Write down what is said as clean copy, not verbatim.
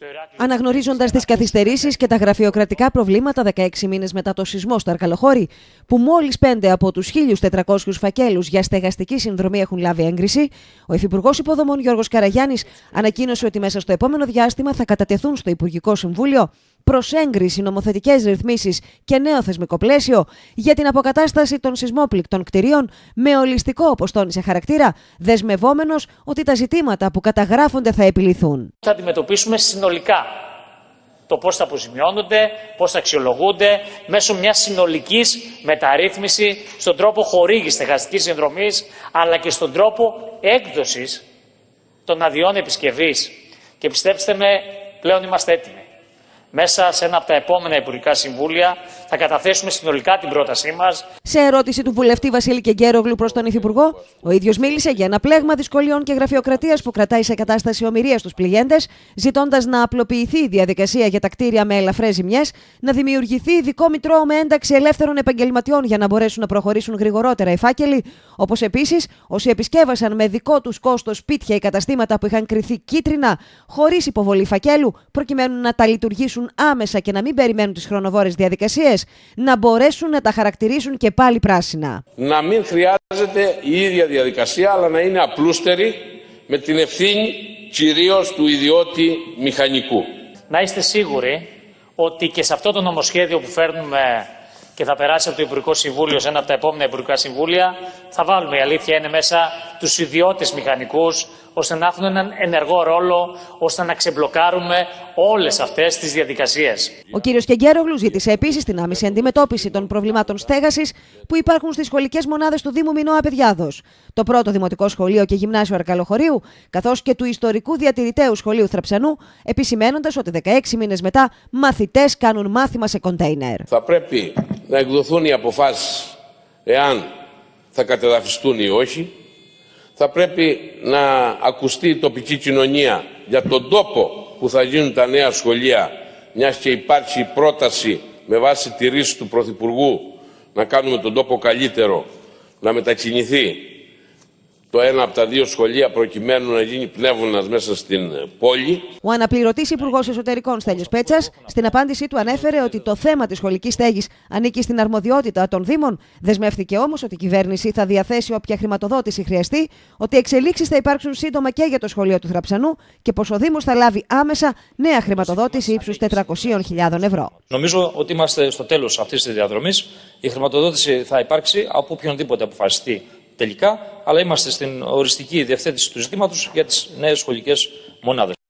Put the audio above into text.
Αναγνωρίζοντας τις καθυστερήσεις και τα γραφειοκρατικά προβλήματα 16 μήνες μετά το σεισμό στο Αρκαλοχώρι, που μόλις 5 από τους 1.400 φακέλους για στεγαστική συνδρομή έχουν λάβει έγκριση, ο Υφυπουργός Υποδομών Γιώργος Καραγιάννης ανακοίνωσε ότι μέσα στο επόμενο διάστημα θα κατατεθούν στο Υπουργικό Συμβούλιο προς έγκριση νομοθετικές ρυθμίσεις και νέο θεσμικό πλαίσιο για την αποκατάσταση των σεισμόπληκτων κτηρίων με ολιστικό, όπως τόνισε, χαρακτήρα, δεσμευόμενος ότι τα ζητήματα που καταγράφονται θα επιληθούν. Θα αντιμετωπίσουμε συνολικά το πώς θα αποζημιώνονται, πώς θα αξιολογούνται, μέσω μιας συνολικής μεταρρύθμισης στον τρόπο χορήγησης στεγαστικής συνδρομής, αλλά και στον τρόπο έκδοσης των αδειών επισκευής. Και πιστέψτε με, πλέον είμαστε έτοιμοι. Μέσα σε ένα από τα επόμενα Υπουργικά Συμβούλια θα καταθέσουμε συνολικά την πρότασή μας. Σε ερώτηση του βουλευτή Βασίλη Κεγκέρογλου προς τον Υφυπουργό, ο ίδιος μίλησε για ένα πλέγμα δυσκολιών και γραφειοκρατίας που κρατάει σε κατάσταση ομηρίας τους πληγέντες, ζητώντας να απλοποιηθεί η διαδικασία για τα κτίρια με ελαφρές ζημιές, να δημιουργηθεί ειδικό μητρό με ένταξη ελεύθερων επαγγελματιών για να μπορέσουν να προχωρήσουν γρηγορότερα οι φάκελοι, όπως επίσης όσοι επισκέβασαν με δικό τους κόστος σπίτια ή καταστήματα που είχαν κριθεί κίτρινα, χωρίς υποβολή φακέλου, προκειμένου να τα λειτουργήσουν άμεσα και να μην περιμένουν τις χρονοβόρες διαδικασίες, να μπορέσουν να τα χαρακτηρίσουν και πάλι πράσινα. Να μην χρειάζεται η ίδια διαδικασία, αλλά να είναι απλούστερη, με την ευθύνη κυρίως του ιδιώτη μηχανικού. Να είστε σίγουροι ότι και σε αυτό το νομοσχέδιο που φέρνουμε και θα περάσει από το Υπουργικό Συμβούλιο σε ένα από τα επόμενα Υπουργικά Συμβούλια, θα βάλουμε, η αλήθεια είναι, μέσα τους ιδιώτες μηχανικούς, ώστε να έχουν έναν ενεργό ρόλο, ώστε να ξεμπλοκάρουμε όλες αυτές τις διαδικασίες. Ο κύριος Κεγκέρογλου ζήτησε επίσης την άμεση αντιμετώπιση των προβλημάτων στέγασης που υπάρχουν στις σχολικές μονάδες του Δήμου Μινώα Παιδιάδος, το πρώτο Δημοτικό Σχολείο και Γυμνάσιο Αρκαλοχωρίου, καθώς και του Ιστορικού Διατηρηταίου Σχολείου Θραψανού, επισημένοντας ότι 16 μήνες μετά μαθητές κάνουν μάθημα σε κοντέινερ. Θα πρέπει να εκδοθούν οι αποφάσεις εάν θα κατεδαφιστούν ή όχι. Θα πρέπει να ακουστεί η τοπική κοινωνία για τον τόπο που θα γίνουν τα νέα σχολεία, μιας και υπάρχει πρόταση με βάση τη ρίση του Πρωθυπουργού να κάνουμε τον τόπο καλύτερο, να μετακινηθεί το ένα από τα δύο σχολεία προκειμένου να γίνει πνεύμονας μέσα στην πόλη. Ο αναπληρωτής Υπουργός Εσωτερικών Στέλιος Πέτσας στην απάντησή του ανέφερε ότι το θέμα της σχολικής στέγης ανήκει στην αρμοδιότητα των Δήμων. Δεσμεύτηκε όμως ότι η κυβέρνηση θα διαθέσει όποια χρηματοδότηση χρειαστεί, ότι εξελίξεις θα υπάρξουν σύντομα και για το σχολείο του Θραψανού και πως ο Δήμος θα λάβει άμεσα νέα χρηματοδότηση ύψους 400.000 ευρώ. Νομίζω ότι είμαστε στο τέλος αυτής της διαδρομής. Η χρηματοδότηση θα υπάρξει από οποιονδήποτε αποφασιστεί τελικά, αλλά είμαστε στην οριστική διευθέτηση του ζητήματος για τις νέες σχολικές μονάδες.